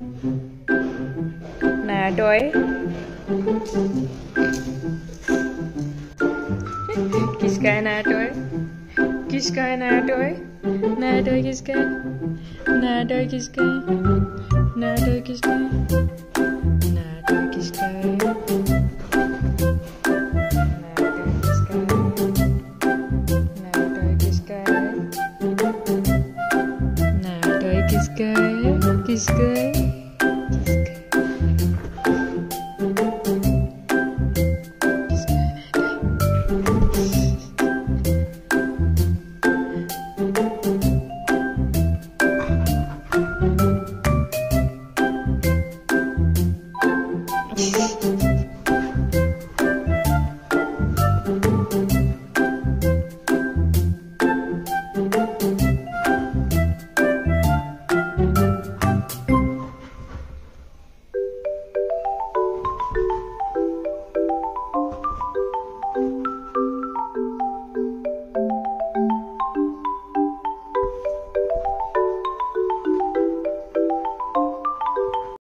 नया टॉय। किसका है नया टॉय? किसका है नया टॉय? नया टॉय किसका है? नया टॉय किसका है? नया टॉय किसका है? नया टॉय किसका है? नया टॉय किसका है? नया टॉय किसका है? नया टॉय किसका है? किसका है?